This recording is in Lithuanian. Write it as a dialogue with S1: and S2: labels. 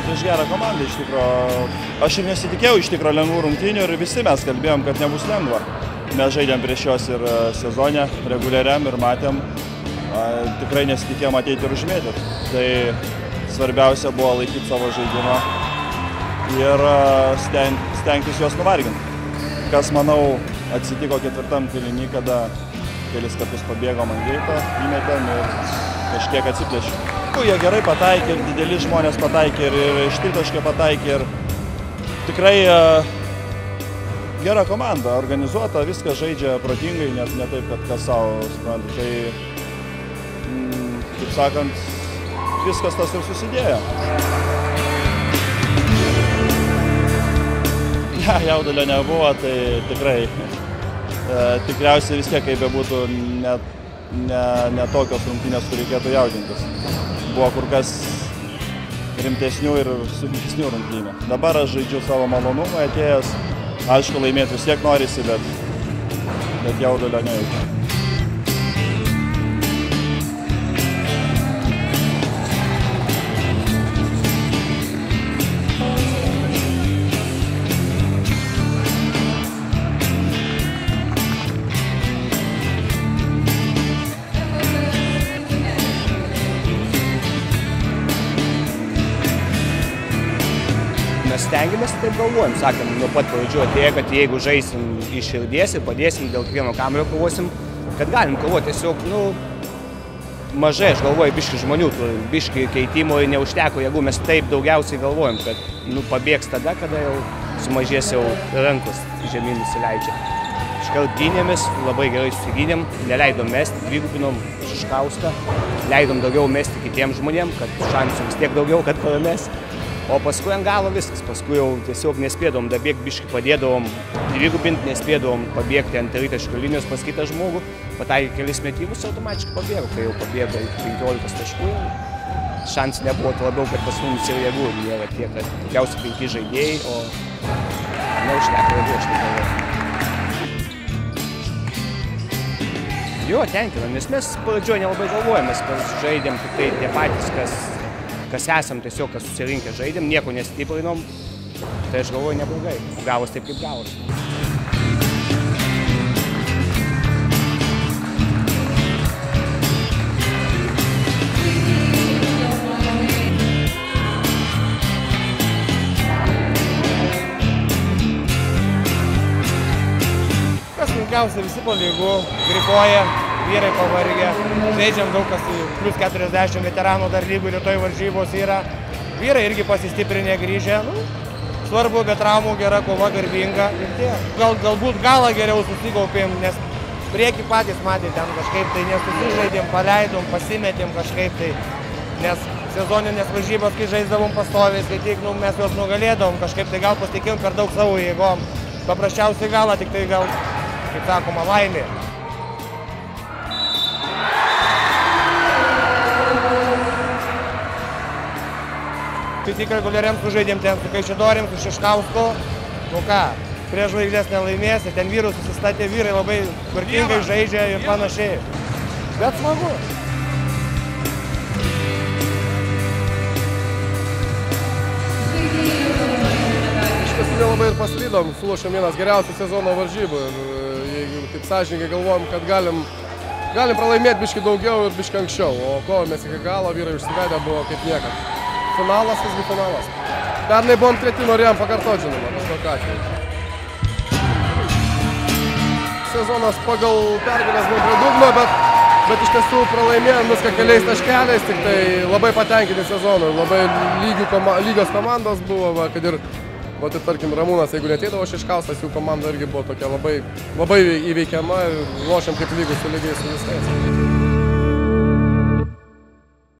S1: prieš gerą komandą iš tikro. Aš ir nesitikėjau iš tikro lengvų rungtynių ir visi mes kalbėjom, kad nebus lengva. Mes žaidėm prieš juos ir sezone reguliariam ir matėm, tikrai nesitikėjom ateiti ir užmėti. Tai svarbiausia buvo laikyti savo žaidimą ir stengtis juos nuvarginti. Kas, manau, atsitiko ketvirtam kėliny, kada kelis kartus pabėgom ant greito, įmetėm ir kažkiek atsiplėšėm. Jie gerai pataikė, ir dideli žmonės pataikė, ir iš tritaškio pataikė, ir tikrai gera komanda, organizuota, viskas žaidžia protingai, ne taip, kad kas savo supranta. Tai, kaip sakant, viskas tas ir susidėjo. Jaudulio nebuvo, tai tikrai tikriausiai vis tiek, kaip bebūtų, ne tokios rungtynės, kur reikėtų jaudintis. Buvo kur kas rimtesnių ir sudėtesnių rungtynių. Dabar aš žaidžiu savo malonumą atėjęs. Aišku, laimėti vis tiek norisi, bet jaudulio nejaučiu.
S2: Mes stengiamės, taip galvojam, sakėm, nuo pat pradžių atėjo, kad jeigu žaisim iš širdies ir padėsim dėl kiekvieno kamuolio kovosim, kad galim kovoti. Tiesiog, mažai, aš galvoju, biški žmonių, biški keitimo ir neužteko, jeigu mes taip daugiausiai galvojam, kad pabėgs tada, kada jau sumažės jau rankos žemyn nusileidžia. Iškart gynėmės, labai gerai susigynėm, neleidom mesti, dvigubinom Šiškauską, leidom daugiau mesti kitiems žmonėms, kad šansų vis tiek daugiau, kad paramės. O paskui ant galo viskas, paskui jau tiesiog nespėdavom dabėgti, biškį padėdavom dvigubinti, nespėdavom pabėgti ant tritaškio linijos pas kitą žmogų, pataikė kelis metimus, automatiškai pabėgo, kai jau pabėgo į 15 taškų. Šansų nebuvo, labiau, kad pas mumis ir jėgų nėra tiek, kad tikriausiai 5 žaidėjai, o neužteko jėgų, aš taip galvoju. Jo, tenkina, nes mes pradžioje nelabai galvojame, mes žaidėm tik tai tie patys, kas esam, tiesiog, kas susirinkę žaidėm, nieko nestiprinom, tai aš galvoju neblogai, gavos taip, kaip gavos.
S3: Kas sunkiausia, visi po lygų, gripuoja, vyrai pavargę, žaidžiam daug kas, plus 40 veteranų dar lygų, rytoj varžybos yra. Vyrai irgi pasistiprinę grįžę, svarbu, be traumų gera kova, garbinga. Galbūt galą geriau susikaupėm, nes priekį patys matė ten kažkaip tai nesusižaidėm, paleidom, pasimetėm kažkaip tai, nes sezoninės varžybos, kai žaisdavom pastoviai, kai tik mes juos nugalėdavom, kažkaip tai gal pasitikėjom per daug savo jėgom. Paprasčiausiai galą, tik tai gal, kaip sakoma, laimė. Kai tik reguliariam sužaidėm ten su Kaišiadorėm, su Šiškausku, prieš žvaigždės nelaimės, ten vyrus susistatė, vyrai labai tvarkingai žaidžia ir panašiai. Bet smagu.
S4: Iš tiesų nelabai ir paslydom, sulošėm vienas geriausių sezono varžybų. Ir jeigu taip sąžininkai galvojam, kad galim pralaimėti biškį daugiau ir biškį anksčiau, o kovėmės iki galo, vyrai užsivedę buvo kaip niekad. Finalas, visgi finalas. Pernai buvom treti, norėjom pakartoti, žinoma, kažkokio atveju. Sezonas pagal pergalės buvo prie dugno, bet iš tiesų pralaimėjom viską keliais taškeliais, tik tai labai patenkinti sezonu. Labai lygios komandos buvo, kad ir, tarkim, Ramūnas, jeigu neteidavo Šiškauskas, jų komanda irgi buvo tokia labai įveikiama ir lošėm kaip lygus su lygiais su visais.